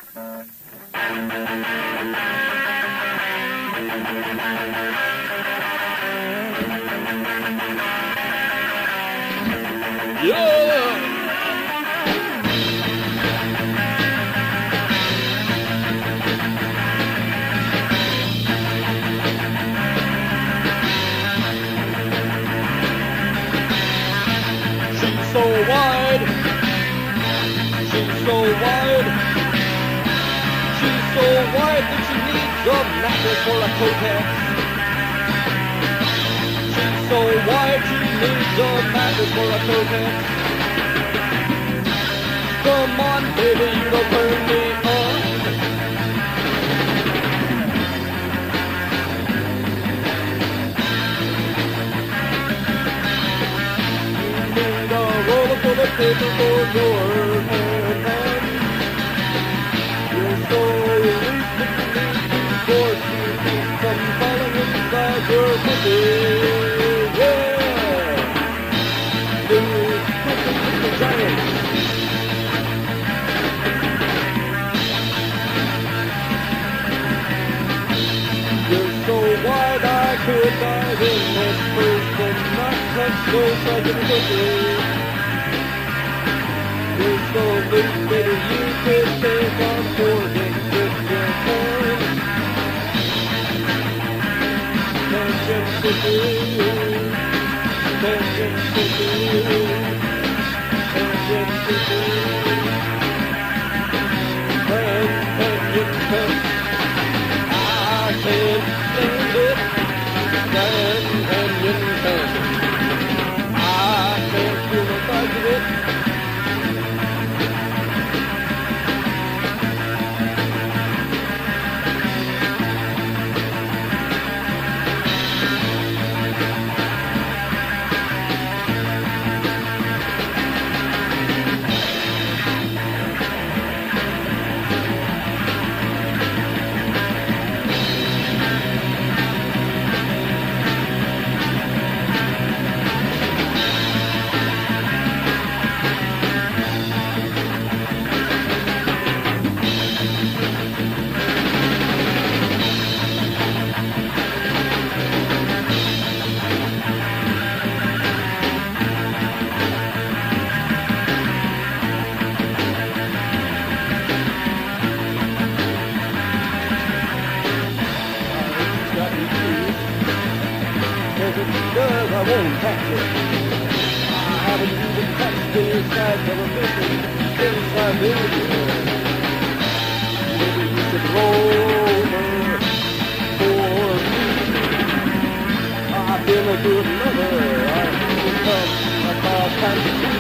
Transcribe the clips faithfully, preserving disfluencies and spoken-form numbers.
So wide, she's so wide, she's so wide that she needs a mattress or a Kotex. She's so wide she needs a mattress or a Kotex. Come on, baby, you don't turn me on. For the paper for your haircut. You're so weak that you need to force you keep from falling inside your pussy. Yeah! There's pussy in the giant. You're so wide I could dive in this first and not touch those second pussy. You're so loose, baby, you could take on forging with your horn. Tension city, tension city, tension city. Grand Canyon Pen, I can't stand it. Grand Canyon Pen, I can't feel the size of it. Because I won't touch it. I haven't even touched the inside of a building since I've been here. Maybe you should roll her for me. I've been a good lover. I've become a car fantasy.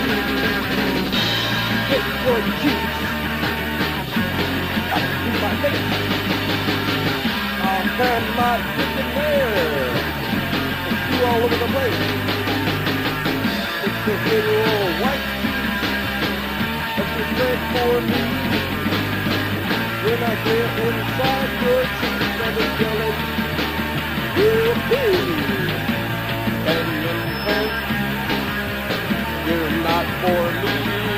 Get your cheeks up to my face. I'll stand my dick in there. All over the place. It's a little white that you made for me. When I get inside your cheeks, I'm jealous. Woo-hoo! Canyon Pen, you're not for me.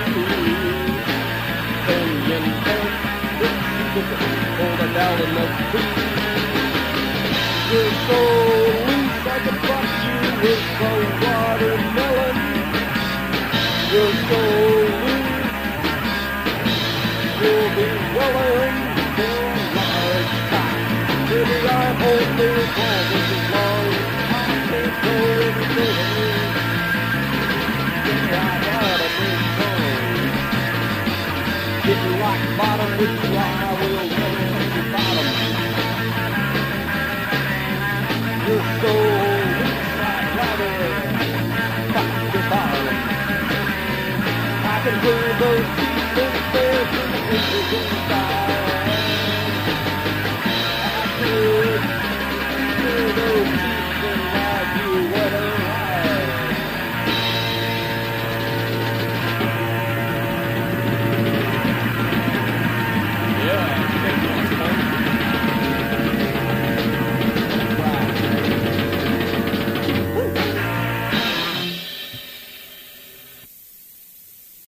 Canyon Pen, it's you can hold it down in the tree. You're so loose, I can fuck you with a watermelon. You're so loose, you'll be willing for a lifetime. Baby, I'm only one as long as I can go every day. Yeah, I got a big tongue. Getting rock bottom with you, I will never touch your bottom. You're so loose, I'd rather fuck your bottom. I can hear those teeth in there, inside.